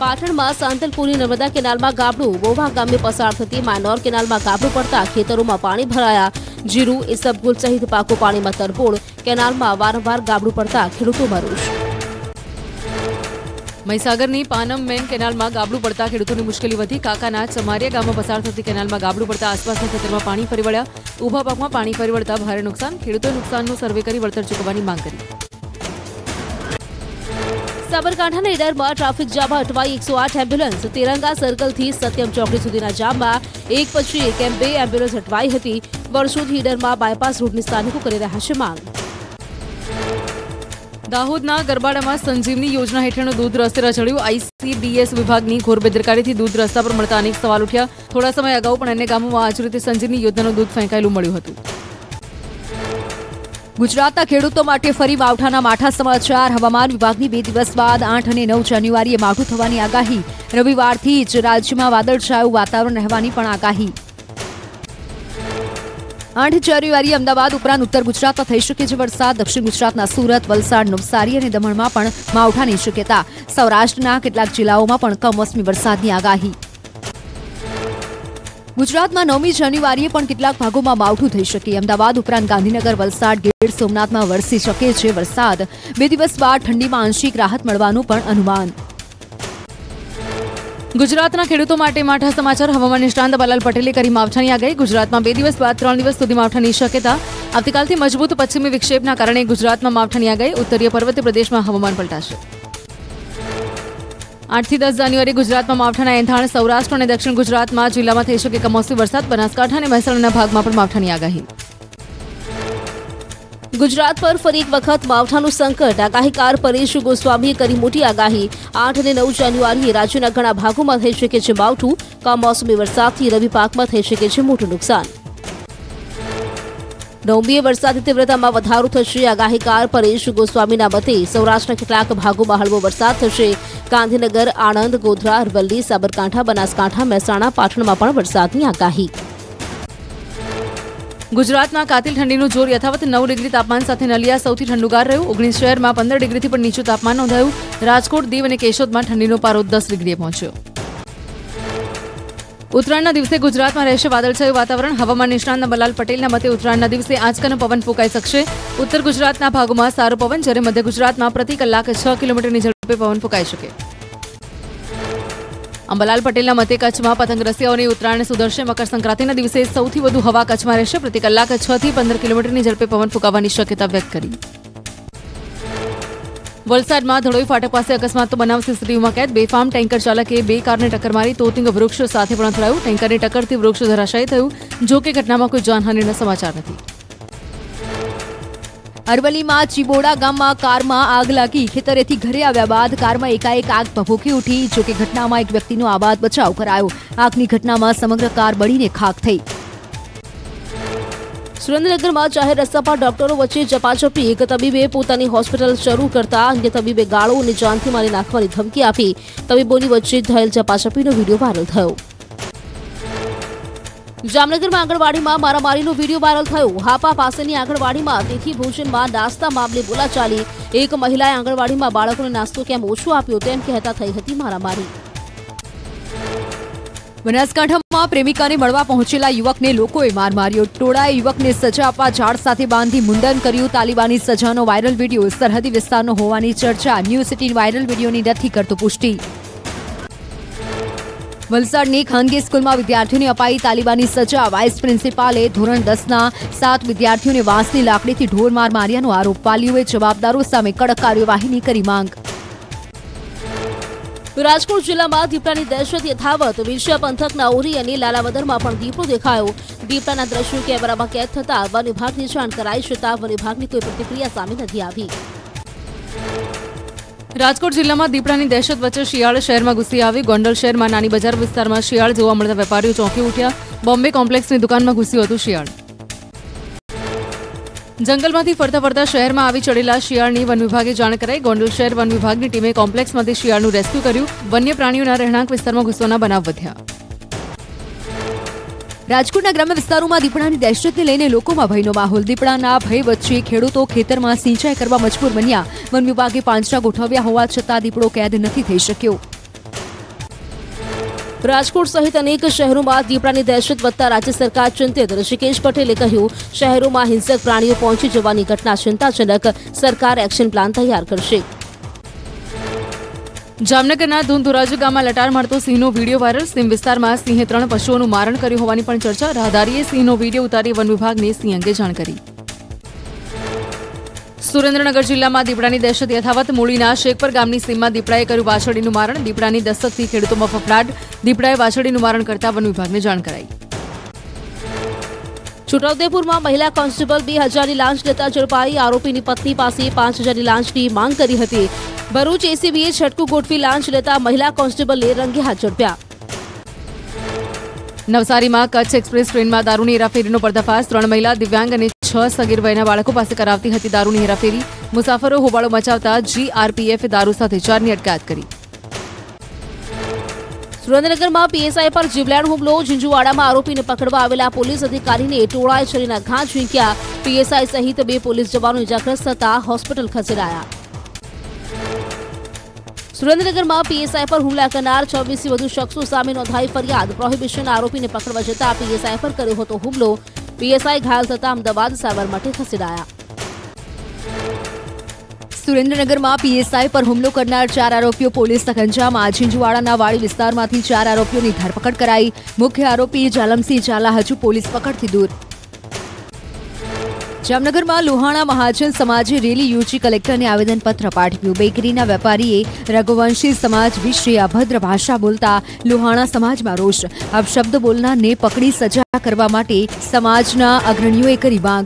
પાટણમાં સાંતલપુરની નર્મદા કેનાલમાં ગાબડું. બોવા ગામે પસાર થતી માયનોર કેનાલમાં ગાબડું પડતા ખેતરોમાં પાણી ભરાયા. જીરું, ઇસબગુલ સહિત પાકો પાણીમાં તરબોળ. કેનાલમાં વારંવાર ગાબડું પડતા ખેડૂતોમાં રોષ. મહીસાગરની પાનમ મેન કેનાલમાં ગાબડું પડતા ખેડૂતોની મુશ્કેલી વધી. કાકાના ચમારિયા ગામમાં પસાર થતી કેનાલમાં ગાબડું પડતા આસપાસના ખેતરમાં પાણી ફરી વળ્યા. ઊભા પાકમાં પાણી ફરી વળતા ભારે નુકસાન. ખેડૂતોએ નુકસાનનું સર્વે કરી વળતર ચૂકવવાની માંગ કરી. સાબરકાંઠાના ઈડરમાં ટ્રાફિક જામમાં અટવાઈ 108 એમ્બ્યુલન્સ. તિરંગા સર્કલથી સત્યમ ચોકડી સુધીના જામમાં એક પછી એક એમ 2 એમ્બ્યુલન્સ અટવાઈ હતી. વર્ષોથી ઈડરમાં બાયપાસ રૂટની સ્થાનિકો કરી રહ્યા છે માંગ. દાહોદના ગરબાડામાં સંજીવની યોજના હેઠળનું દૂધ રસ્તે રચડ્યું. ICDS વિભાગની ઘોર બેદરકારીથી દૂધ રસ્તા પર મળતા અનેક સવાલ ઉઠ્યા. થોડા સમય અગાઉ પણ અન્ય ગામોમાં આ જ રીતે સંજીવની યોજનાનું દૂધ ફેંકાયેલું મળ્યું હતું. ગુજરાતના ખેડૂતો માટે ફરી માવઠાના માઠા સમાચાર. હવામાન વિભાગની 2 દિવસ બાદ 8 અને 9 જાન્યુઆરીએ માવઠું થવાની આગાહી. રવિવારથી જ રાજ્યમાં વાદળછાયું વાતાવરણ રહેવાની પણ આગાહી. 8 જાન્યુઆરીએ અમદાવાદ ઉપરાંત ઉત્તર ગુજરાતમાં થઈ શકે છે વરસાદ. દક્ષિણ ગુજરાતના સુરત, વલસાડ, નવસારી અને દમણમાં પણ માવઠાની શક્યતા. સૌરાષ્ટ્રના કેટલાક જિલ્લાઓમાં પણ કમોસમી વરસાદની આગાહી. ગુજરાતમાં 9મી જાન્યુઆરીએ પણ કેટલાક ભાગોમાં માવઠું થઈ શકે. અમદાવાદ ઉપરાંત ગાંધીનગર, વલસાડ, ગીર સોમનાથમાં વરસી શકે છે વરસાદ. 2 દિવસ બાદ ઠંડીમાં આંશિક રાહત મળવાનું પણ અનુમાન. ગુજરાતના ખેડૂતો માટે માઠા સમાચાર. હવામાન નિષ્ણાંત અંબાલાલ પટેલે કરી માવઠાની આગાહી. ગુજરાતમાં 2 દિવસ બાદ 3 દિવસ સુધી માવઠાની શક્યતા. આવતીકાલથી મજબૂત પશ્ચિમી વિક્ષેપના કારણે ગુજરાતમાં માવઠાની આગાહી. ઉત્તરીય પર્વતીય પ્રદેશમાં હવામાન પલટાશે. 8 થી 10 જાન્યુઆરી ગુજરાતમાં માવઠાના એંધાણ. સૌરાષ્ટ્ર અને દક્ષિણ ગુજરાતમાં જિલ્લામાં થઈ શકે કમોસમી વરસાદ. બનાસકાંઠા અને મહેસાણાના ભાગમાં પણ માવઠાની આગાહી. ગુજરાત પર ફરી એક વખત માવઠાનું સંકટ. આગાહીકાર પરેશ ગોસ્વામીએ કરી મોટી આગાહી. 8 અને 9 જાન્યુઆરીએ રાજ્યના ઘણા ભાગોમાં થઈ શકે છે માવઠું. કમોસમી વરસાદથી રવિ પાકમાં થઈ શકે છે મોટું નુકસાન. 9મીએ વરસાદની તીવ્રતામાં વધારો થશે. આગાહીકાર પરેશ ગોસ્વામીના મતે સૌરાષ્ટ્રના કેટલાક ભાગોમાં હળવો વરસાદ થશે. ગાંધીનગર, આણંદ, ગોધરા, અરવલ્લી, સાબરકાંઠા, બનાસકાંઠા, મહેસાણા, પાટણમાં પણ વરસાદની આગાહી. ગુજરાતમાં કાતિલ ઠંડીનું જોર યથાવત. 9 ડિગ્રી તાપમાન સાથે નલિયા સૌથી ઠંડુગાર રહ્યું. 19 શહેરમાં 15 ડિગ્રીથી પણ નીચું તાપમાન નોંધાયું. રાજકોટ, દીવ અને કેશોદમાં ઠંડીનો પારો 10 ડિગ્રીએ પહોંચ્યો. ઉત્તરાયણના દિવસે ગુજરાતમાં રહેશે વાદળછાયું વાતાવરણ. હવામાન નિષ્ણાંત અંબાલાલ પટેલના મતે ઉત્તરાયણના દિવસે આંચકાનો પવન ફૂંકાઈ શકશે. ઉત્તર ગુજરાતના ભાગોમાં સારો પવન, જ્યારે મધ્ય ગુજરાતમાં પ્રતિ કલાકે 6 કિલોમીટરની ઝડપે પવન ફૂંકાઈ શકે. અંબાલાલ પટેલના મતે કચ્છમાં પતંગ રસિયાઓની ઉત્તરાયણ સુધરશે. મકર સંક્રાંતિના દિવસે સૌથી વધુ હવા કચ્છમાં રહેશે. પ્રતિ કલાકે 6 થી 15 કિલોમીટરની ઝડપે પવન ફૂંકાવાની શક્યતા વ્યક્ત કરી. વલસાડમાં ધડોઈ ફાટક પાસે અકસ્માતનો બનાવ સીસીટીવીમાં કેદ. બેફામ ટેન્કર ચાલકે 2 કારને ટક્કર મારી. તોતિંગ વૃક્ષ સાથે પણ અથડાયું. ટેન્કરની ટક્કરથી વૃક્ષ ધરાશાયી થયું. જો કે ઘટનામાં કોઈ જાનહાનિના સમાચાર નથી. અરવલ્લીમાં ચીબોડા ગામમાં કારમાં આગ લાગી. ખેતરેથી ઘરે આવ્યા બાદ કારમાં એકાએક આગ ભભૂકી ઉઠી. જો કે ઘટનામાં એક વ્યક્તિનો આબાદ બચાવ કરાયો. આગની ઘટનામાં સમગ્ર કાર બળીને ખાખ થઈ. સુરેન્દ્રનગરમાં જાહેર રસ્તા પર ડોક્ટરો વચ્ચે ઝપાઝપી. એક તબીબે પોતાની હોસ્પિટલ શરૂ કરતા અન્ય તબીબે ગાળો અને જાનથી મારી નાખવાની ધમકી આપી. તબીબોની વચ્ચે થયેલ ઝપાઝપીનો વિડીયો વાયરલ થયો. જામનગરમાં આંગણવાડીમાં મારામારીનો વિડીયો વાયરલ થયો. હાપા પાસેની આંગણવાડીમાં તિથિ ભોજનમાં નાસ્તા મામલે બોલાચાલી. એક મહિલાએ આંગણવાડીમાં બાળકોને નાસ્તો કેમ ઓછો આપ્યો તેમ કહેતા થઈ હતી મારામારી. બનાસકાંઠામાં પ્રેમિકાને મળવા પહોંચેલા યુવકને લોકોએ માર માર્યો. ટોળાએ યુવકને સજા આપવા ઝાડ સાથે બાંધી મુંડન કર્યું. તાલિબાની સજાનો વાયરલ વિડીયો. સરહદી વિસ્તારનો હોવાની ચર્ચા. ન્યૂઝ સિટી વાયરલ વિડીયોની નથી કરતો પુષ્ટિ. વલસાડની ખાનગી સ્કૂલમાં વિદ્યાર્થીઓને અપાઈ તાલિબાની સજા. વાઇસ પ્રિન્સિપાલે ધોરણ 10ના 7 વિદ્યાર્થીઓને વાંસની લાકડીથી ઢોર માર માર્યાનો આરોપ. વાલીઓએ જવાબદારો સામે કડક કાર્યવાહીની કરી માંગ. રાજકોટ જિલ્લામાં દીપડાની દહેશત યથાવત. વિરસિયા પંથકના ઓરી અને લાલાવદરમાં પણ દીપડો દેખાયો. દીપડાના દ્રશ્યો કેમેરામાં કેદ થતા વન વિભાગને જાણ કરાઈ છતાં વન વિભાગની કોઈ પ્રતિક્રિયા સામે નથી આવી. રાજકોટ જિલ્લામાં દીપડાની દહેશત વચ્ચે શિયાળ શહેરમાં ઘૂસી આવી. ગોંડલ શહેરમાં નાની બજાર વિસ્તારમાં શિયાળ જોવા મળતા વેપારીઓ ચોંકી ઉઠ્યા. બોમ્બે કોમ્પ્લેક્સની દુકાનમાં ઘૂસ્યું હતું શિયાળ. જંગલમાંથી ફરતા ફરતા શહેરમાં આવી ચડેલા શિયાળની વન વિભાગે જાણ કરાઈ. ગોંડલ શહેર વન વિભાગની ટીમે કોમ્પ્લેક્સમાંથી શિયાળનું રેસ્ક્યુ કર્યું. વન્ય પ્રાણીઓના રહેણાંક વિસ્તારમાં ઘૂસવાના બનાવ વધ્યા. રાજકોટના ગ્રામ્ય વિસ્તારોમાં દીપડાની દહેશતને લઈને લોકોમાં ભયનો માહોલ. દીપડાના ભય વચ્ચે ખેડૂતો ખેતરમાં સિંચાઈ કરવા મજબૂર બન્યા. વન વિભાગે પાંજરા ગોઠવ્યા હોવા છતાં દીપડો કેદ નથી થઈ શક્યો. રાજકોટ સહિત અનેક શહેરોમાં દીપડાની દહેશત વધતા રાજ્ય સરકાર ચિંતિત. ઋષિકેશ પટેલે કહ્યું, શહેરોમાં હિંસક પ્રાણીઓ પહોંચી જવાની ઘટના ચિંતાજનક. સરકાર એક્શન પ્લાન તૈયાર કરશે. જામનગરના ધુંધુરાજુ ગામમાં લટાર મારતો સિંહનો વિડીયો વાયરલ. સીમ વિસ્તારમાં સિંહે 3 પશુઓનું મારણ કર્યું હોવાની પણ ચર્ચા. રાહદારીએ સિંહનો વિડીયો ઉતારી વન વિભાગને સિંહ અંગે જાણ કરી. સુરેન્દ્રનગર જિલ્લામાં દીપડાની દહેશત યથાવત. મૂળીના શેખપર ગામની સીમમાં દીપડાએ કર્યું વાછરડીનું મારણ. દીપડાની દસ્તકથી ખેડૂતોમાં ફફડાટ. દીપડાએ વાછરડીનું મારણ કરતા વન વિભાગને જાણ કરાઈ. છોટાઉદેપુરમાં મહિલા કોન્સ્ટેબલ 2000ની લાંચ લેતા ઝડપાઈ. આરોપીની પત્ની પાસે 5000ની લાંચની માંગ કરી હતી. ભરૂચ એસીબીએ છટકું ગોઠવી લાંચ લેતા મહિલા કોન્સ્ટેબલને રંગે હાથ ઝડપ્યા. નવસારીમાં કચ્છ એક્સપ્રેસ ટ્રેનમાં દારૂની હેરાફેરીનો પર્દાફાશ. 3 મહિલા, દિવ્યાંગ અને 6 સગીર વયના બાળકો પાસે કરાવતી હતી દારૂની હેરાફેરી. મુસાફરો હોબાળો મચાવતા જીઆરપીએફે દારૂ સાથે 4ની અટકાયત કરી. સુરેન્દ્રનગરમાં પીએસઆઈ પર જીવલેણ હુમલો. ઝીંઝુવાડામાં આરોપીને પકડવા આવેલા પોલીસ અધિકારીને ટોળાએ છરીના ઘા ઝીંક્યા. પીએસઆઈ સહિત 2 પોલીસ જવાનો ઇજાગ્રસ્ત થતા હોસ્પિટલ ખસેડાયા. સુરેન્દ્રનગરમાં પીએસઆઈ પર હુમલા કરનાર 26થી વધુ શખ્સો સામે નોંધાઈ ફરિયાદ. પ્રોહિબિશન આરોપીને પકડવા જતા પીએસઆઈ પર કર્યો હતો હુમલો. પીએસઆઈ ઘાયલ થતા અમદાવાદ સારવાર માટે ખસેડાયા. સુરેન્દ્રનગરમાં પીએસઆઈ પર હુમલો કરનાર 4 આરોપીઓ પોલીસ સકંજામાં. ઝીંઝુવાડાના વાડી વિસ્તારમાંથી 4 આરોપીઓની ધરપકડ કરાઈ. મુખ્ય આરોપી જાલમસિંહ ઝાલા હજુ પોલીસ પકડથી દૂર. જામનગરમાં લોહાણા મહાજન સમાજે રેલી યોજી કલેક્ટરને આવેદનપત્ર પાઠવ્યું. બેકરીના વેપારીએ રઘુવંશી સમાજ વિશે અભદ્ર ભાષા બોલતા લોહાણા સમાજમાં રોષ. અપશબ્દ બોલનારને પકડી સજા કરવા માટે સમાજના અગ્રણીઓએ કરી માંગ.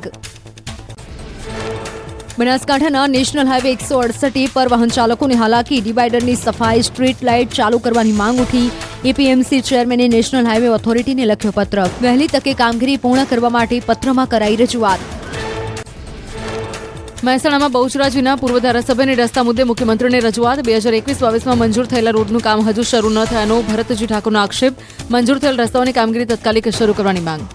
બનાસકાંઠાના નેશનલ હાઈવે 168 પર વાહન ચાલકોને હાલાકી. ડિવાઈડરની સફાઈ, સ્ટ્રીટ લાઇટ ચાલુ કરવાની માંગ ઉઠી. એપીએમસી ચેરમેને નેશનલ હાઈવે ઓથોરિટીને લખ્યો પત્ર. વહેલી તકે કામગીરી પૂર્ણ કરવા માટે પત્રમાં કરાઈ રજૂઆત. મહેસાણામાં બહુચરાજીના પૂર્વ ધારાસભ્યની રસ્તા મુદ્દે મુખ્યમંત્રીને રજૂઆત. 2021-22માં મંજૂર થયેલા રોડનું કામ હજુ શરૂ ન થયાનો ભરતજી ઠાકોરનો આક્ષેપ. મંજૂર થયેલ રસ્તાઓની કામગીરી તાત્કાલિક શરૂ કરવાની માંગ.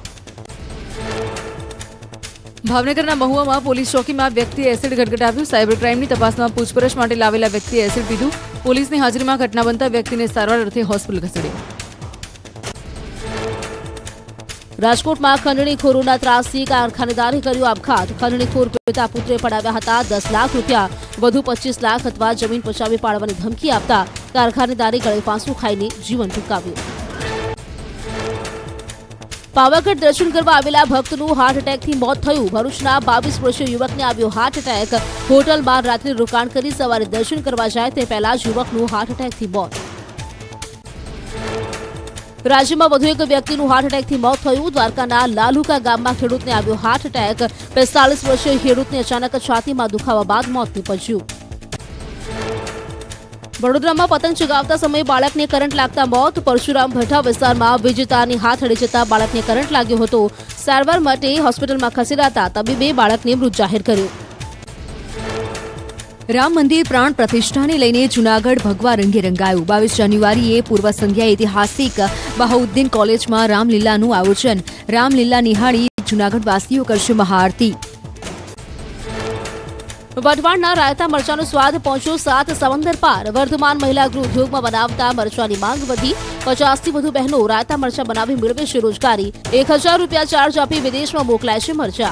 ભાવનગરના મહુવામાં પોલીસ ચોકીમાં વ્યક્તિએ એસિડ ગટગટાવ્યું. સાયબર ક્રાઇમની તપાસમાં પૂછપરછ માટે લાવેલા વ્યક્તિએ એસિડ પીધું. પોલીસની હાજરીમાં ઘટના બનતા વ્યક્તિને સારવાર અર્થે હોસ્પિટલ ખસેડ્યો. રાજકોટમાં ખંડણીખોરોના ત્રાસથી કારખાનેદારે કર્યો આપઘાત. ખંડણીખોર પિતા પુત્રે પડાવ્યા હતા 10 લાખ રૂપિયા. વધુ 25 લાખ અથવા જમીન પચાવી પાડવાની ધમકી આપતા કારખાનેદારે ગળે ફાંસું ખાઈને જીવન ટૂંકાવ્યું. પાવાગઢ દર્શન કરવા આવેલા ભક્તનું હાર્ટ એટેકથી મોત થયું. ભરૂચના 22 વર્ષીય યુવકને આવ્યો હાર્ટ એટેક. હોટલમાં રાત્રે રોકાણ કરી સવારે દર્શન કરવા જાય તે પહેલા જ યુવકનું હાર્ટ એટેકથી મોત. રાજ્યમાં વધુ એક વ્યક્તિનું હાર્ટ એટેકથી મોત થયું. દ્વારકાના લાલુકા ગામમાં ખેડૂતને આવ્યો હાર્ટ એટેક. 45 વર્ષીય ખેડૂતને અચાનક છાતીમાં દુખાવા બાદ મોત નીપજ્યું. વડોદરામાં પતંગ ચગાવતા સમયે બાળકને કરંટ લાગતા મોત. પરશુરામ ભઠ્ઠા વિસ્તારમાં વીજ તારની હાથ અડી જતા બાળકને કરંટ લાગ્યો હતો. સારવાર માટે હોસ્પિટલમાં ખસેડાતા તબીબે બાળકને મૃત જાહેર કર્યો. રામ મંદિર પ્રાણ પ્રતિષ્ઠાને લઈને જૂનાગઢ ભગવા રંગે રંગાયું. 22 જાન્યુઆરીએ પૂર્વ સંધ્યાએ ઐતિહાસિક બહાઉદ્દીન કોલેજમાં રામલીલાનું આયોજન. રામલીલા નિહાળી જૂનાગઢવાસીઓ કરશે મહાઆરતી. વઢવાણના રાયતા મરચાનો સ્વાદ પહોંચ્યો 7 સમંદર પાર. વર્ધમાન મહિલા ગૃહ ઉદ્યોગમાં બનાવતા મરચાની માંગ વધી. 50થી વધુ બહેનો રાયતા મરચા બનાવી મેળવે છે રોજગારી. 1000 રૂપિયા ચાર્જ આપી વિદેશમાં મોકલાય છે મરચા.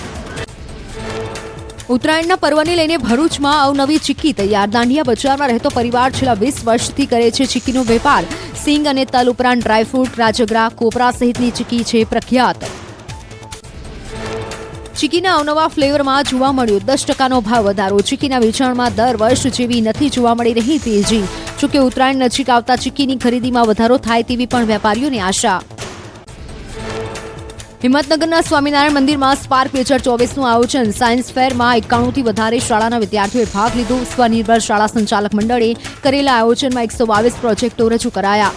ઉત્તરાયણના પર્વને લઈને ભરૂચમાં અવનવી ચીક્કી તૈયાર. દાંડિયા બજારમાં રહેતો પરિવાર છેલ્લા 20 વર્ષથી કરે છે ચીક્કીનો વેપાર. સિંગ અને તલ ઉપરાંત ડ્રાયફ્રૂટ, રાજગરા, કોપરા સહિતની ચીક્કી છે પ્રખ્યાત. ચીક્કીના અવનવા ફ્લેવરમાં જોવા મળ્યો 10% ભાવ વધારો. ચીક્કીના વેચાણમાં દર વર્ષ જેવી નથી જોવા મળી રહી તેજી. જોકે ઉત્તરાયણ નજીક આવતા ચીક્કીની ખરીદીમાં વધારો થાય તેવી પણ વેપારીઓની આશા. હિંમતનગરના સ્વામિનારાયણ મંદિરમાં સ્પાર્ક 2024નું આયોજન. સાયન્સ ફેરમાં 91થી વધારે શાળાના વિદ્યાર્થીઓએ ભાગ લીધો. સ્વનિર્ભર શાળા સંચાલક મંડળે કરેલા આયોજનમાં 122 પ્રોજેક્ટો રજૂ કરાયા.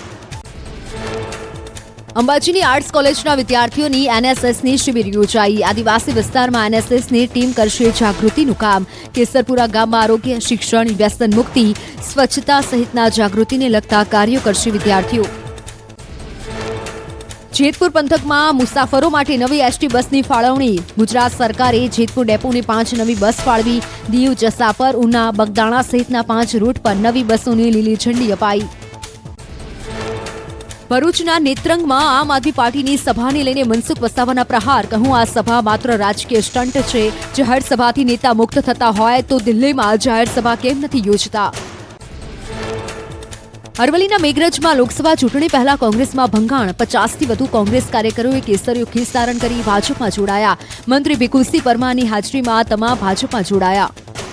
અંબાજીની આર્ટ્સ કોલેજના વિદ્યાર્થીઓની એનએસએસની શિબિર યોજાઈ. આદિવાસી વિસ્તારમાં એનએસએસની ટીમ કરશે જાગૃતિનું કામ. કેસરપુરા ગામમાં આરોગ્ય, શિક્ષણ, વ્યસન મુક્તિ, સ્વચ્છતા સહિતના જાગૃતિને લગતા કાર્યો કરશે વિદ્યાર્થીઓ. જેતપુર પંથકમાં મુસાફરો માટે નવી એસટી બસની ફાળવણી. ગુજરાત સરકારે જેતપુર ડેપોને 5 નવી બસ ફાળવી. દીવ, જસાપર, ઉના, બગદાણા સહિતના 5 રૂટ પર નવી બસોને લીલી ઝંડી અપાઈ. ભરૂચના નેત્રંગમાં આમ આદમી પાર્ટીની સભાને લઈને મનસુખ વસાવાના પ્રહાર. કહું આ સભા માત્ર રાજકીય સ્ટન્ટ છે. જાહેર સભાથી નેતા મુક્ત થતા હોય તો દિલ્હીમાં જાહેર સભા કેમ નથી યોજતા? અરવલ્લીના મેઘરજમાં લોકસભા ચૂંટણી પહેલા કોંગ્રેસમાં ભંગાણ. 50થી વધુ કોંગ્રેસ કાર્યકરોએ કેસરીયો ખીસ ધારણ કરી ભાજપમાં જોડાયા. મંત્રી ભીખુસિંહ પરમારની હાજરીમાં તમામ ભાજપમાં જોડાયા.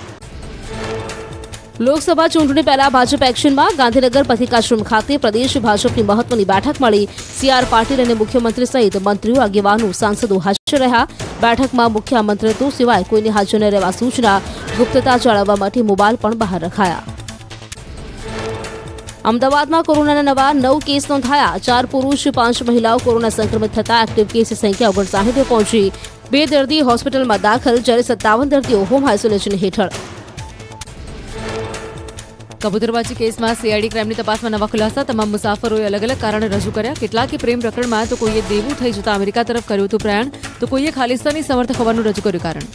લોકસભા ચૂંટણી પહેલા ભાજપ એક્શનમાં. ગાંધીનગર પથિકાશ્રમ ખાતે પ્રદેશ ભાજપની મહત્વની બેઠક મળી. CR પાટીલ અને મુખ્યમંત્રી સહિત મંત્રીઓ, આગેવાનો, સાંસદો હાજર રહ્યા. બેઠકમાં મુખ્ય આમંત્રિતો સિવાય કોઈની હાજર ન રહેવા સૂચના. ગુપ્તતા જાળવવા માટે મોબાઈલ પણ બહાર રખાયા. અમદાવાદમાં કોરોનાના નવા 9 કેસ નોંધાયા. 4 પુરુષ 5 મહિલાઓ કોરોના સંક્રમિત થતા એક્ટિવ કેસની સંખ્યા 59 પહોંચી. 2 દર્દી હોસ્પિટલમાં દાખલ, જ્યારે 57 દર્દીઓ હોમ આઇસોલેશન હેઠળ. કબૂતરબાજી કેસમાં CID ક્રાઇમની તપાસમાં નવા ખુલાસા. તમામ મુસાફરોએ અલગ અલગ કારણ રજૂ કર્યા. કેટલાકે પ્રેમ પ્રકરણમાં તો કોઈએ દેવું થઈ જતા અમેરિકા તરફ કર્યું હતું પ્રયાણ, તો કોઈએ ખાલિસ્તાની સમર્થક હોવાનું રજૂ કર્યું કારણ.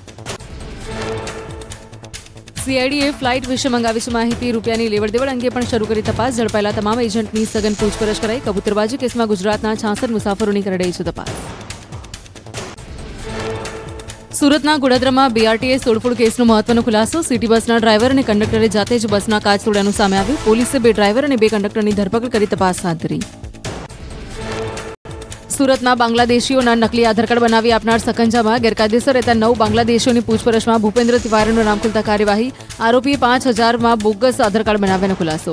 CIDએ ફ્લાઇટ વિશે મંગાવી છે માહિતી. રૂપિયાની લેવડ દેવડ અંગે પણ શરૂ કરી તપાસ. ઝડપાયેલા તમામ એજન્ટની સઘન પૂછપરછ કરાઈ. કબૂતરબાજી કેસમાં ગુજરાતના 66 મુસાફરોની કરી રહી છે તપાસ. સુરતના ગોડાદરામાં BRTS તોડફોડ કેસનો મહત્વનો ખુલાસો. સિટી બસના ડ્રાઈવર અને કંડક્ટરે જાતે જ બસના કાચ તોડ્યાનું સામે આવ્યું. પોલીસે 2 ડ્રાઈવર અને 2 કંડક્ટરની ધરપકડ કરી તપાસ હાથ ધરી. સુરતમાં બાંગ્લાદેશીઓના નકલી આધાર કાર્ડ બનાવી આપનાર સકંજામાં. ગેરકાયદેસર રહેતા 9 બાંગ્લાદેશીઓની પૂછપરછમાં ભૂપેન્દ્ર તિવારીનું નામ ખુલતા કાર્યવાહી. આરોપીએ 5,000માં બોગસ આધાર કાર્ડ બનાવ્યાનો ખુલાસો.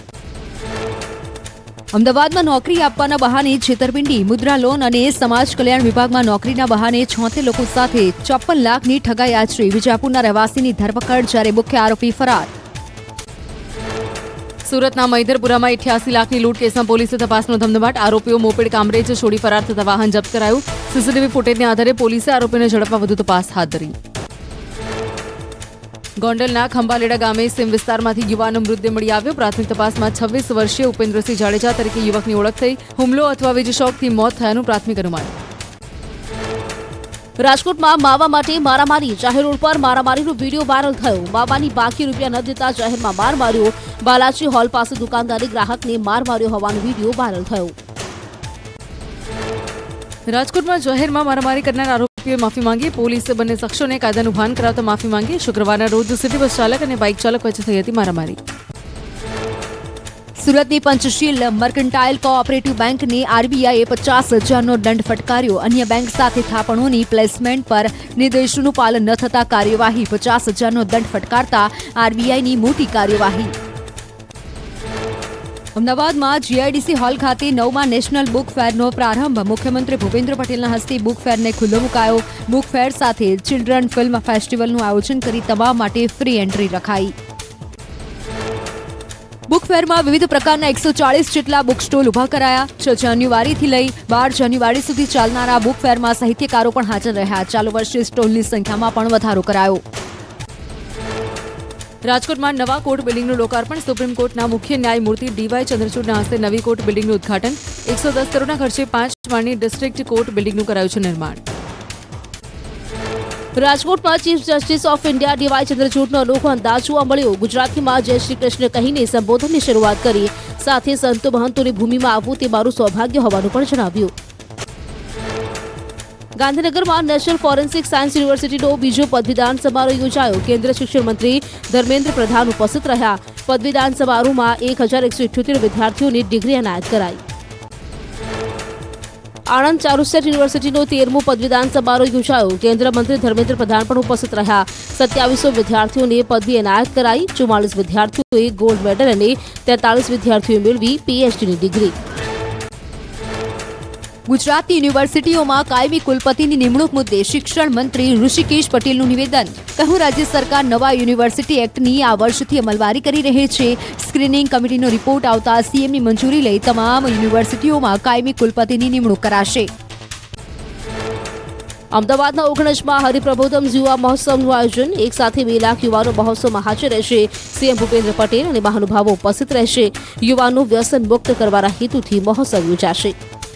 અમદાવાદમાં નોકરી આપવાના બહાને છેતરપિંડી. મુદ્રા લોન અને સમાજ કલ્યાણ વિભાગમાં નોકરીના બહાને 76 લોકો સાથે 54 લાખની ઠગાઈ આચરી. વિજાપુરના રહેવાસીની ધરપકડ, જ્યારે મુખ્ય આરોપી ફરાર. સુરતના મૈદરપુરામાં 88 લાખની લૂંટ કેસમાં પોલીસે તપાસનો ધમધમાટ. આરોપીઓ મોપેડ કામરેજ છોડી ફરાર થતા વાહન જપ્ત કરાયું. CCTV ફૂટેજના આધારે પોલીસે આરોપીને ઝડપવા વધુ તપાસ હાથ ધરી. ગોંડલના ખંભાલેડા ગામે સીમ વિસ્તારમાંથી યુવાનનો મૃતદેહ મળી આવ્યો. પ્રાથમિક તપાસમાં 26 વર્ષીય ઉપેન્દ્રસિંહ જાડેજા તરીકે યુવકની ઓળખ થઈ. હુમલો અથવા વીજ શોકથી મોત થયાનું પ્રાથમિક અનુમાન. રાજકોટમાં માવા માટે મારામારી. જાહેર રોડ પર મારામારીનો વિડીયો વાયરલ થયો. માવાની બાકી રૂપિયા ન દેતા જાહેરમાં માર માર્યો. બાલાજી હોલ પાસે દુકાનદારે ગ્રાહકને માર માર્યો હોવાનો વિડીયો વાયરલ થયો. રાજકોટમાં જાહેરમાં મારામારી કરનાર આરોપીઓએ માફી માંગી. પોલીસે બંને શખ્સોને કાયદાનું ભાન કરાવતા માફી માંગી. શુક્રવારના રોજ સિટી બસ ચાલક અને બાઇક ચાલક વચ્ચે થઈ હતી મારામારી. સુરતની પંચશીલ મર્કન્ટાઇલ કોઓપરેટિવ બેંકને RBIએ 50,000નો દંડ ફટકાર્યો. અન્ય બેંક સાથે થાપણોની પ્લેસમેન્ટ પર નિર્દેશોનું પાલન ન થતા કાર્યવાહી. 50,000નો દંડ ફટકારતા RBIની મોટી કાર્યવાહી. અમદાવાદમાં GIDC હોલ ખાતે 9મા નેશનલ બુક ફેરનો પ્રારંભ. મુખ્યમંત્રી ભૂપેન્દ્ર પટેલના હસ્તે બુક ફેરને ખુલ્લો મુકાયો. બુક ફેર સાથે ચિલ્ડ્રન ફિલ્મ ફેસ્ટિવલનું આયોજન કરી તમામ માટે ફ્રી એન્ટ્રી રખાઈ. બુક ફેરમાં વિવિધ પ્રકારના 140 જેટલા બુક સ્ટોલ ઉભા કરાયા. 6 જાન્યુઆરીથી લઈ 12 જાન્યુઆરી સુધી ચાલનારા બુક ફેરમાં સાહિત્યકારો પણ હાજર રહ્યા. ચાલુ વર્ષે સ્ટોલની સંખ્યામાં પણ વધારો કરાયો. રાજકોટમાં નવા કોર્ટ બિલ્ડિંગનું લોકાર્પણ. સુપ્રીમ કોર્ટના મુખ્ય ન્યાયમૂર્તિ DY ચંદ્રચૂડના હસ્તે નવી કોર્ટ બિલ્ડિંગનું ઉદઘાટન. 110 કરોડના ખર્ચે 5 માળની ડિસ્ટ્રિક્ટ કોર્ટ બિલ્ડિંગનું કરાયું છે નિર્માણ. રાજકોટમાં chief justice of India DY ચંદ્રચૂડનો અનોખો અંદાજ જોવા મળ્યો. ગુજરાતીમાં જય શ્રી કૃષ્ણ કહીને સંબોધનની શરૂઆત કરી. સાથે સંતો મહંતોની ભૂમિમાં આવવું તે મારું સૌભાગ્ય હોવાનું પણ જણાવ્યું. ગાંધીનગરમાં નેશનલ ફોરેન્સિક સાયન્સ યુનિવર્સિટીનો બીજો પદવીદાન સમારોહ યોજાયો. કેન્દ્રીય શિક્ષણ મંત્રી ધર્મેન્દ્ર પ્રધાન ઉપસ્થિત રહ્યા. પદવીદાન સમારોહમાં 1,178 વિદ્યાર્થીઓને ડિગ્રી એનાયત કરાઈ. આણંદ ચારુસેટ યુનિવર્સિટીનો 13મો પદવીદાન સમારોહ યોજાયો. કેન્દ્રીય મંત્રી ધર્મેન્દ્ર પ્રધાન પણ ઉપસ્થિત રહ્યા. 2700 વિદ્યાર્થીઓને પદવી એનાયત કરાઈ. 44 વિદ્યાર્થીઓએ ગોલ્ડ મેડલ અને 43 વિદ્યાર્થીઓએ મેળવી PhDની ડિગ્રી. ગુજરાતની યુનિવર્સિટીઓમાં કાયમી કુલપતિની નિમણૂક મુદ્દે શિક્ષણ મંત્રી ઋષિકેશ પટેલનું નિવેદન. કહ્યું રાજ્ય સરકાર નવા યુનિવર્સિટી એક્ટની આ વર્ષથી અમલવારી કરી રહી છે. સ્ક્રીનિંગ કમિટીનો રિપોર્ટ આવતા CMની મંજૂરી લઈ તમામ યુનિવર્સિટીઓમાં કાયમી કુલપતિની નિમણૂક કરાશે. અમદાવાદના ઓગણજમાં હરિપ્રબોધમ યુવા મહોત્સવનું આયોજન. એક સાથે 2 લાખ યુવાનો મહોત્સવમાં હાજર રહેશે. CM ભૂપેન્દ્ર પટેલ અને મહાનુભાવો ઉપસ્થિત રહેશે. યુવાનો વ્યસન મુક્ત કરવાના હેતુથી મહોત્સવ યોજાશે.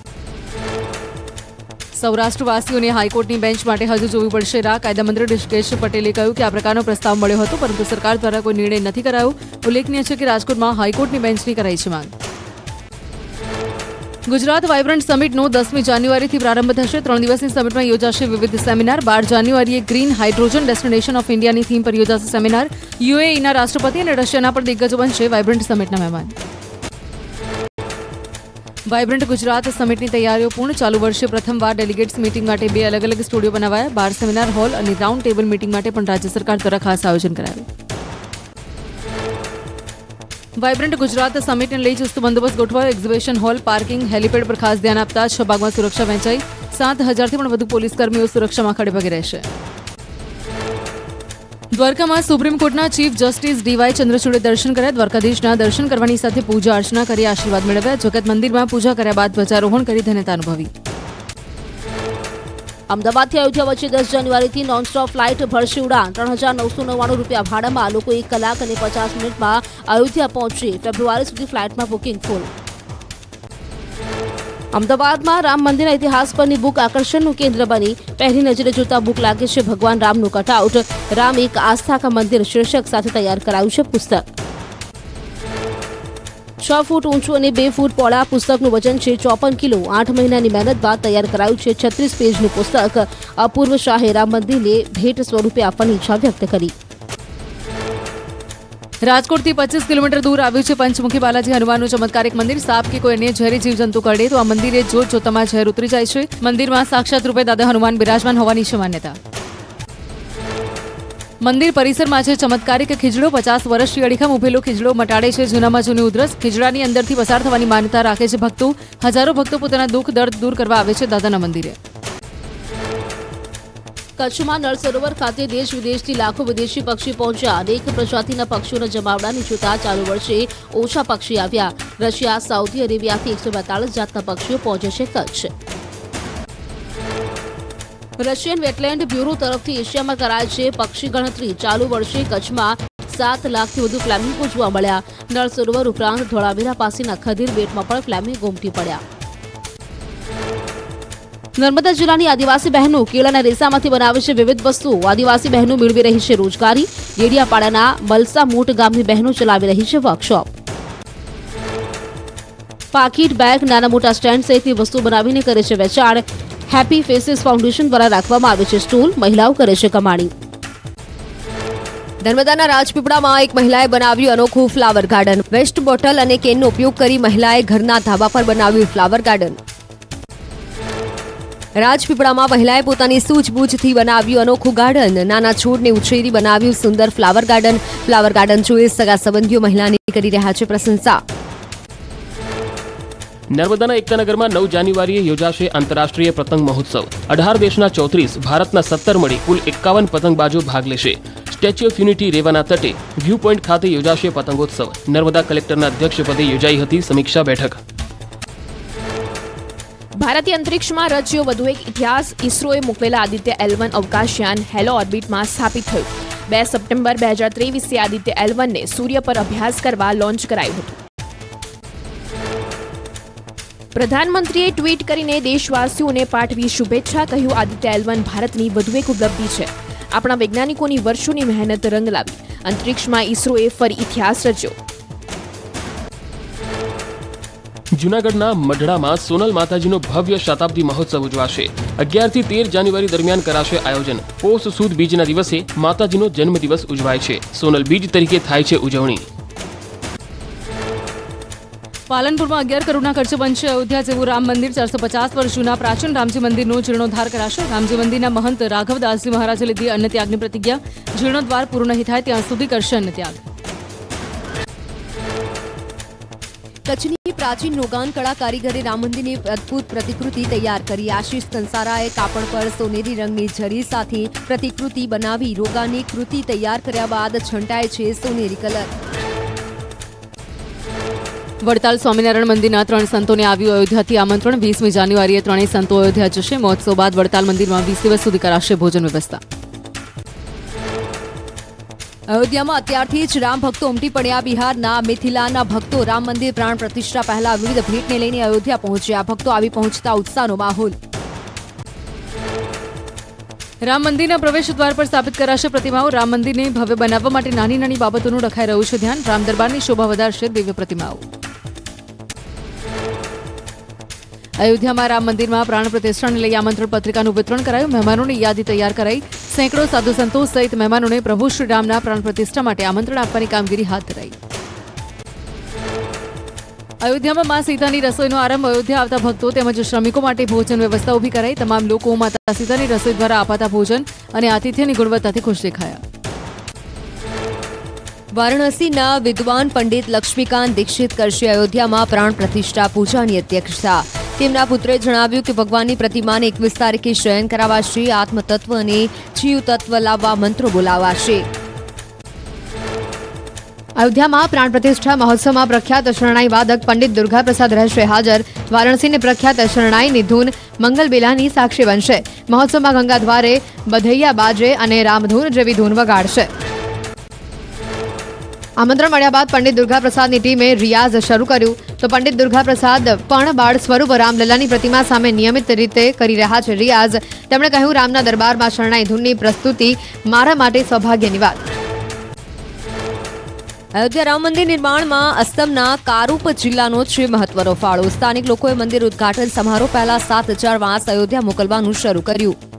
સૌરાષ્ટ્રવાસીઓને હાઈકોર્ટની બેન્ચ માટે હજુ જોવી પડશે રાહ. કાયદા મંત્રી ઋષિકેશ પટેલે કહ્યું કે આ પ્રકારનો પ્રસ્તાવ મળ્યો હતો, પરંતુ સરકાર દ્વારા કોઈ નિર્ણય નથી કરાયો. ઉલ્લેખનીય છે કે રાજકોટમાં હાઈકોર્ટની બેન્ચની કરાઈ છે માંગ. ગુજરાત વાઇબ્રન્ટ સમિટનો 10મી જાન્યુઆરીથી પ્રારંભ થશે. 3 દિવસની સમિટમાં યોજાશે વિવિધ સેમિનાર. 12 જાન્યુઆરીએ ગ્રીન હાઇડ્રોજન ડેસ્ટિનેશન ઓફ ઇન્ડિયાની થીમ પર યોજાશે સેમિનાર. યુએઈના રાષ્ટ્રપતિ અને રશિયાના પણ દિગ્ગજો બનશે વાઇબ્રન્ટ સમિટના મહેમાન. વાઇબ્રન્ટ ગુજરાત સમિટની તૈયારીઓ પૂર્ણ. ચાલુ વર્ષે પ્રથમવાર ડેલિગેટ્સ મીટિંગ માટે 2 અલગ અલગ સ્ટુડિયો બનાવાયા. 12 સેમિનાર હોલ અને રાઉન્ડ ટેબલ મીટિંગ માટે પણ રાજ્ય સરકાર દ્વારા ખાસ આયોજન કરાયું. વાઇબ્રન્ટ ગુજરાત સમિટને લઈ ચુસ્ત બંદોબસ્ત ગોઠવાયો. એક્ઝિબિશન હોલ, પાર્કિંગ, હેલીપેડ પર ખાસ ધ્યાન આપતા 6 ભાગમાં સુરક્ષા વહેંચાઈ. 7,000થી પણ વધુ પોલીસ કર્મીઓ સુરક્ષામાં ખડેપગે રહેશે. દ્વારકામાં સુપ્રીમ કોર્ટના ચીફ જસ્ટિસ ડીવાય ચંદ્રચૂડે દર્શન કર્યા. દ્વારકાધીશના દર્શન કરવાની સાથે પૂજા અર્ચના કરી આશીર્વાદ મેળવ્યા. જગત મંદિરમાં પૂજા કર્યા બાદ ધ્વજારોહણ કરી ધન્યતા અનુભવી. અમદાવાદથી અયોધ્યા વચ્ચે 10 જાન્યુઆરીથી નોનસ્ટોપ ફ્લાઇટ ભરશે ઉડાન. 3,999 રૂપિયા ભાડામાં લોકો 1 કલાક અને 50 મિનિટમાં અયોધ્યા પહોંચશે. ફેબ્રુઆરી સુધી ફ્લાઇટમાં બુકિંગ ફૂલ. અમદાવાદમાં રામ મંદિરના ઇતિહાસ પરની બુક આકર્ષણનું કેન્દ્ર બની. પહેલી નજરે જોતા બુક લાગે છે ભગવાન રામનું કટઆઉટ. રામ એક આસ્થા કા મંદિર શીર્ષક સાથે તૈયાર કરાયું છે પુસ્તક. 6 ફૂટ ઊંચું અને 2 ફૂટ પહોળા પુસ્તકનું વજન છે 54 કિલો. 8 મહિનાની મહેનત બાદ તૈયાર કરાયું છે 36 પેજનું પુસ્તક. અપૂર્વ શાહે રામ મંદિરને ભેટ સ્વરૂપે આપવાની ઈચ્છા વ્યક્ત કરી. રાજકોટથી 25 કિલોમીટર દૂર આવ્યું છે પંચમુખી બાલાજી હનુમાનનું ચમત્કારિક મંદિર. સાપ કે કોઈ અન્ય ઝેરી જીવજંતુ કરડે તો આ મંદિરે જોત જોતામાં ઝેર ઉતરી જાય છે. મંદિરમાં સાક્ષાત રૂપે દાદા હનુમાન બિરાજમાન હોવાની છે માન્યતા. મંદિર પરિસરમાં છે ચમત્કારિક ખીજડો. 50 વર્ષથી અડીખમ ઉભેલો ખીજડો મટાડે છે જૂનામાં જૂની ઉધરસ. ખીજડાની અંદરથી પસાર થવાની માન્યતા રાખે છે ભક્તો. હજારો ભક્તો પોતાના દુઃખ દર્દ દૂર કરવા આવે છે દાદાના મંદિરે. કચ્છમાં નળ સરોવર ખાતે દેશ વિદેશથી લાખો વિદેશી પક્ષી પહોંચ્યા. અનેક પ્રજાતિના પક્ષીઓના જમાવડાની જોતા ચાલુ વર્ષે ઓછા પક્ષી આવ્યા. રશિયા, સાઉદી અરેબિયાથી 142 જાતના પક્ષીઓ પહોંચે છે કચ્છ. રશિયન વેટલેન્ડ બ્યુરો તરફથી એશિયામાં કરાય છે પક્ષી ગણતરી. ચાલુ વર્ષે કચ્છમાં 7 લાખથી વધુ ફ્લેમિંગો જોવા મળ્યા. નળ સરોવર ઉપરાંત ધોળાવીરા પાસેના ખદીર બેટમાં પણ ફ્લેમિંગો ઉમટી પડ્યા. નર્મદા જિલ્લાની આદિવાસી બહેનો કેળાના રેસામાંથી બનાવે છે વિવિધ વસ્તુઓ. આદિવાસી બહેનો મેળવી રહી છે રોજગારી. ડેડિયાપાડાના મલસા મોટ ગામની બહેનો ચલાવી રહી છે વર્કશોપ. પાકીટ, બેગ, નાના મોટા સ્ટેન્ડ સહિતની વસ્તુઓ બનાવીને કરે છે વેચાણ. હેપી ફેસીસ ફાઉન્ડેશન દ્વારા રાખવામાં આવે છે સ્ટોલ. મહિલાઓ કરે છે કમાણી. નર્મદાના રાજપીપળામાં એક મહિલાએ બનાવ્યું અનોખું ફ્લાવર ગાર્ડન. વેસ્ટ બોટલ અને કેનનો ઉપયોગ કરી મહિલાએ ઘરના ધાબા પર બનાવ્યું ફ્લાવર ગાર્ડન. રાજપીપળામાં મહિલાએ પોતાની સૂઝબૂછથી બનાવ્યું અનોખું ગાર્ડન. નાના છોડને ઉછેરી બનાવ્યું સુંદર ફ્લાવર ગાર્ડન. ફ્લાવર ગાર્ડન જોઈ સગા સંબંધીઓ મહિલાની કરી રહ્યા છે પ્રશંસા. નર્મદાના એકતાનગરમાં 9 જાન્યુઆરીએ યોજાશે આંતરરાષ્ટ્રીય પતંગ મહોત્સવ. 18 દેશના 34, ભારતના 17 મળી કુલ 51 પતંગબાજો ભાગ લેશે. સ્ટેચ્યુ ઓફ યુનિટી રેવાના તટે વ્યૂ પોઈન્ટ ખાતે યોજાશે પતંગોત્સવ. નર્મદા કલેક્ટરના અધ્યક્ષપદે યોજાઈ હતી સમીક્ષા બેઠક. ભારતીય અંતરિક્ષમાં રચ્યો વધુ એક ઇતિહાસ. ઇસરોએ મોકલેલા આદિત્ય L1 અવકાશયાન હેલો ઓર્બિટમાં સ્થાપિત થયું. 2 સપ્ટેમ્બર 2023 આદિત્ય L1ને સૂર્ય પર અભ્યાસ કરવા લોન્ચ કરાયું હતું. પ્રધાનમંત્રીએ ટ્વીટ કરીને દેશવાસીઓને પાઠવી શુભેચ્છા. કહ્યું, આદિત્ય L1 ભારતની વધુ એક ઉપલબ્ધિ છે. આપણા વૈજ્ઞાનિકોની વર્ષોની મહેનત રંગ લાવી. અંતરિક્ષમાં ઇસરોએ ફરી ઇતિહાસ રચ્યો. જૂનાગઢના મઢડામાં સોનલ માતાજીનો ભવ્ય શતાબ્દી મહોત્સવ ઉજવાશે. 11 થી 13 જાન્યુઆરી દરમિયાન કરાશે આયોજન. પોષ સુદ બીજના દિવસે માતાજીનો જન્મદિવસ ઉજવાય છે. સોનલ બીજ તરીકે થાય છે ઉજવણી. પાલનપુરમાં 11 કરોડના ખર્ચે બનશે અયોધ્યા જેવું રામ મંદિર. 450 વર્ષ જૂના પ્રાચીન રામજી મંદિરનો જીર્ણોદ્ધાર કરાશે. રામજી મંદિરના મહંત રાઘવદાસજી મહારાજે લીધી અન્નત્યાગની પ્રતિજ્ઞા. જીર્ણોદ્ધાર પૂરું નહીં થાય ત્યાં સુધી કરશે અન્નત્યાગ. કચ્છની પ્રાચીન રોગાન કળા કારીગરે રામ મંદિરની અદભુત પ્રતિકૃતિ તૈયાર કરી. આશીષ કંસારાએ કાપડ પર સોનેરી રંગની જરી સાથે પ્રતિકૃતિ બનાવી. રોગાનની કૃતિ તૈયાર કર્યા બાદ છંટાય છે સોનેરી કલર. વડતાલ સ્વામિનારાયણ મંદિરના 3 સંતોને આવ્યું અયોધ્યાથી આમંત્રણ. 20મી જાન્યુઆરીએ 3 સંતો અયોધ્યા જશે. મહોત્સવ બાદ વડતાલ મંદિરમાં 20 દિવસ સુધી કરાશે ભોજન વ્યવસ્થા. અયોધ્યામાં અત્યારથી જ રામ ભક્તો ઉમટી પડ્યા. બિહારના મિથિલાના ભક્તો રામ મંદિર પ્રાણ પ્રતિષ્ઠા પહેલા વિવિધ ભેટને લઈને અયોધ્યા પહોંચ્યા. ભક્તો આવી પહોંચતા ઉત્સાહનો માહોલ. રામ મંદિરના પ્રવેશ દ્વાર પર સ્થાપિત કરાશે પ્રતિમાઓ. રામ મંદિરને ભવ્ય બનાવવા માટે નાની નાની બાબતોનું રખાઈ રહ્યું છે ધ્યાન. રામ દરબારની શોભા વધારશે દિવ્ય પ્રતિમાઓ. અયોધ્યામાં રામ મંદિરમાં પ્રાણ પ્રતિષ્ઠાને લઈ આમંત્રણ પત્રિકાનું વિતરણ કરાયું. મહેમાનોની યાદી તૈયાર કરાઈ. સેંકડો સાધુ સંતો સહિત મહેમાનોને પ્રભુ શ્રી રામના પ્રાણ પ્રતિષ્ઠા માટે આમંત્રણ આપવાની કામગીરી હાથ ધરાઈ. અયોધ્યામાં મા સીતાની રસોઈનો આરંભ. અયોધ્યા આવતા ભક્તો તેમજ શ્રમિકો માટે ભોજન વ્યવસ્થા ઊભી કરાઈ. તમામ લોકો માતા સીતાની રસોઈ દ્વારા અપાતા ભોજન અને આતિથ્યની ગુણવત્તાથી ખુશ દેખાયા. વારાણસીના વિદ્વાન પંડિત લક્ષ્મીકાંત દીક્ષિત કરશે અયોધ્યામાં પ્રાણ પ્રતિષ્ઠા પૂજાની અધ્યક્ષતા. તેમના પુત્રે જણાવ્યું કે ભગવાનની પ્રતિમાને 21 તારીખે શયન કરાવાશે. આત્મતત્વ અને જીવ તત્વ લાવવા મંત્રો બોલાવાશે. અયોધ્યામાં પ્રાણ પ્રતિષ્ઠા મહોત્સવમાં પ્રખ્યાત શરણાઈ વાદક પંડિત દુર્ગાપ્રસાદ રહેશે હાજર. વારાણસીની પ્રખ્યાત શરણાઈની ધૂન મંગલબેલાની સાક્ષી બનશે. મહોત્સવમાં ગંગા દ્વારે બધૈયા બાજે અને રામધૂન જેવી ધૂન વગાડશે. આમંત્રણ મળ્યા બાદ પંડિત દુર્ગાપ્રસાદની ટીમે રિયાઝ શરૂ કર્યું. તો પંડિત દુર્ગાપ્રસાદ પણ બાળ સ્વરૂપ રામલલ્લાની પ્રતિમા સામે નિયમિત રીતે કરી રહ્યા છે રિયાઝ. તેમણે કહ્યું, રામના દરબારમાં શરણાઈ ધૂનની પ્રસ્તુતિ મારા માટે સૌભાગ્યની વાત. અયોધ્યા રામ મંદિર નિર્માણમાં અસમના કારુપ જિલ્લાનો છે મહત્વનો ફાળો. સ્થાનિક લોકોએ મંદિર ઉદ્ઘાટન સમારોહ પહેલા 7,000 વાંસ અયોધ્યા મોકલવાનું શરૂ કર્યું.